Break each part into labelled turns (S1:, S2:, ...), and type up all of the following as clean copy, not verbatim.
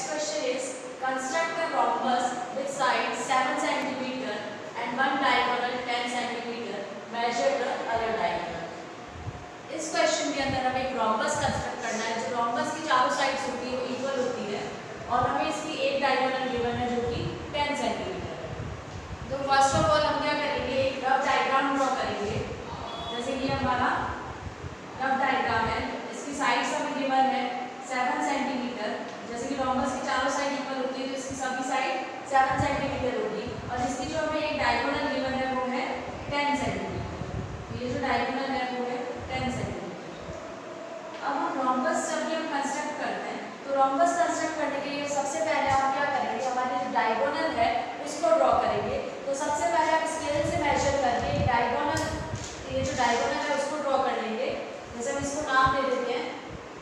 S1: next question is construct a rhombus with side 7 cm and one diagonal 10 cm. Measure the other diagonal. इस question के अंदर हमें एक rhombus construct करना है। जो rhombus की चारों साइड्स होती है वो इक्वल होती है और हमें इसकी एक डायगोनल गिवन है जो कि 10 cm है। तो फर्स्ट ऑफ ऑल हम क्या करेंगे, एक रफ डायग्राम ड्रॉ करेंगे। जैसे कि हमारा रफ डायग्राम है, इसकी साइड्स हमें गिवन है 7 cm। जैसे कि rhombus की चारों साइड इक्वल होती है तो इसकी सभी साइड 7 cm होगी और इसकी जो हमें एक डायगोनल गिवन है वो है 10 cm। तो ये जो डायगोनल है वो है 10 cm। अब हम rhombus जब भी हम कंस्ट्रक्ट करते हैं तो rhombus कंस्ट्रक्ट करने के लिए सबसे पहले हम क्या करेंगे, हमारे जो डायगोनल है उसको ड्रॉ करेंगे। तो सबसे पहले हम स्केल से मेजर करके डायगोनल, ये जो डायगोनल है उसको ड्रॉ कर लेंगे। जैसे हम इसको नाम दे देते हैं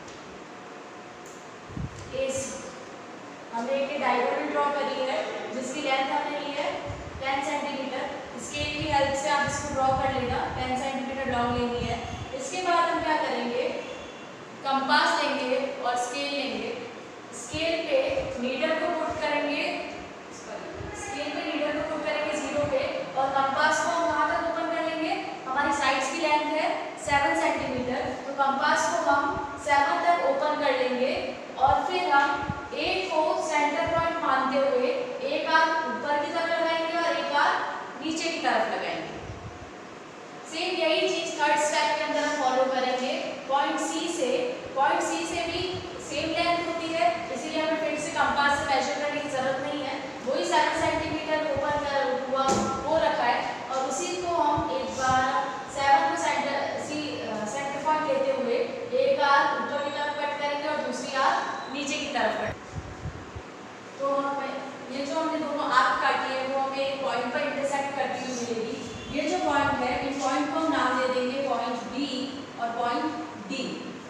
S1: AC। हमने एक डायगोनल ड्रॉ करी है जिसकी लेंथ हमने ली है 10 cm। स्केल की हेल्प से आप इसको ड्रॉ कर लेना, 10 cm लॉन्ग लेनी है। इसके बाद हम क्या करेंगे, कंपास लेंगे और स्केल लेंगे। स्केल पे नीडल को पुट करेंगे, स्केल पे नीडल को पुट करेंगे 0 पे और कंपास को हम कहाँ तक ओपन कर लेंगे, हमारी साइड्स की लेंथ है 7 cm। तो कंपास को हम 7 तक ओपन कर लेंगे और फिर हम A को सेंटर पॉइंट मानते हुए एक हाथ ऊपर की तरफ लगाएंगे और एक हाथ नीचे की तरफ लगाएंगे। सेम यही चीज थर्ड स्टेप के अंदर हम फॉलो करेंगे। पॉइंट C से भी सेम लेंथ होती है, इसीलिए हमें फिर से कंपास से मेजर करने की जरूरत नहीं है। वही 7 cm ओपन कर हुआ वो रखा है और उसी को हम एक बार 7 को सेंटर पॉइंट लेते हुए एक हाथ ऊपर की तरफ कट करेंगे और दूसरी हाथ नीचे की तरफ कट। तो हमें ये जो हमने दोनों आर्क काटी है वो हमें एक पॉइंट पर इंटरसेक्ट करती हुई मिलेगी। ये जो पॉइंट है इन पॉइंट को हम नाम दे देंगे पॉइंट B और पॉइंट D।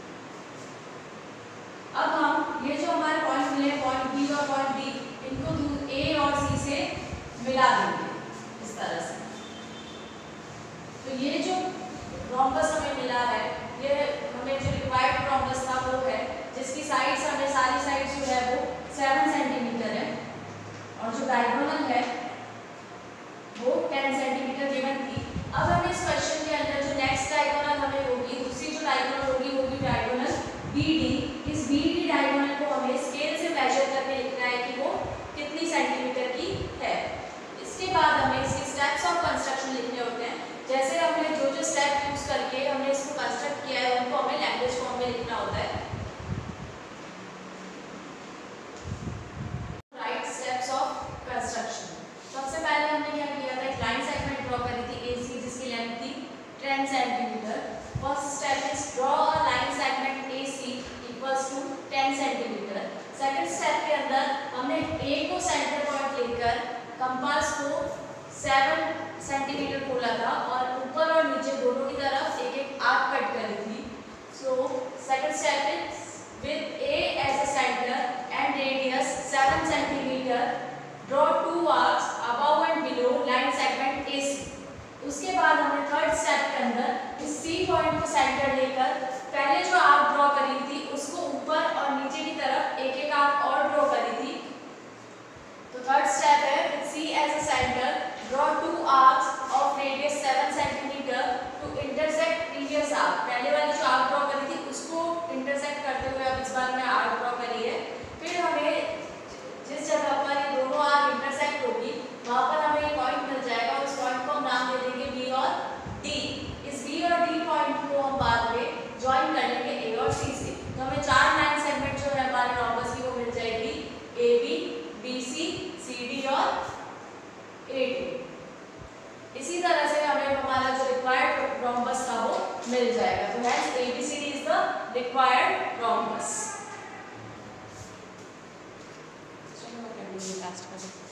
S1: अब हम ये जो हमारे पॉइंट मिले पॉइंट B और पॉइंट D, इनको A और C से मिला देंगे इस तरह से। तो ये जो rhombus हमें मिला है, ये हमें जो रिक्वायर्ड rhombus था वो है जिसकी साइड्स हमें सारी साइड्स जो है वो 7 cm है और जो डायगोनल है वो 10 cm गिवन थी। अब हमें इस क्वेश्चन के अंदर जो नेक्स्ट डायगोनल हमें होगी, दूसरी जो डायगोनल होगी वो भी डायगोनल BD। इस BD डायगोनल को हमें स्केल से मेजर करके लिखना है कि वो कितनी सेंटीमीटर की है। इसके बाद हमें इसके स्टेप्स ऑफ कंस्ट्रक्शन लिखने होते हैं। जैसे हमने जो जो स्टेप यूज करके हमने इसको कंस्ट्रक्ट किया है उनको हमें लैंग्वेज फॉर्म में लिखना होता है। सबसे पहले हमने क्या किया था, एक लाइन सेगमेंट ड्रॉ करी थी AC जिसकी लेंथ थी 10 cm। First step is draw a line segment AC equals to 10 cm। Second step के अंदर हमने A को सेंटर पॉइंट लेकर कंपास को 7 cm खोला था और ऊपर और नीचे दोनों की तरफ एक एक आर्क कट करी थी। So second step is with A as a centre and radius 7 cm draw two arcs above and below line segment AC। उसके बाद हमने थर्ड स्टेप के अंदर इस C पॉइंट को सेंटर लेकर पहले जो आर्क ड्रॉ करी थी उसको ऊपर और नीचे की तरफ एक एक आर्क और ड्रॉ करी थी। तो थर्ड स्टेप है with C as a center draw two arcs of radius 7 cm to intersect previous arc। पहले वाली जो आर्क ड्रॉ करी थी उसको इंटरसेक्ट करते हुए अब इस बार में आर्क ड्रॉ करी है। फिर हमें जिस जगह पर ये दोनों आर्क इंटरसेक्ट होगी वहां पर हमें एक पॉइंट मिल जाएगा और उस पॉइंट को हम नाम दे देंगे B और D। इस B और D पॉइंट को हम बाद में ज्वाइन कर लेंगे A और C से। तो हमें 4 लाइन सेगमेंट जो है हमारे rhombus की वो मिल जाएगी AB, BC, CD और AD। इसी तरह से हमें हमारा जो रिक्वायर्ड rhombus था वो मिल जाएगा। तो hence ABCD is the required rhombus।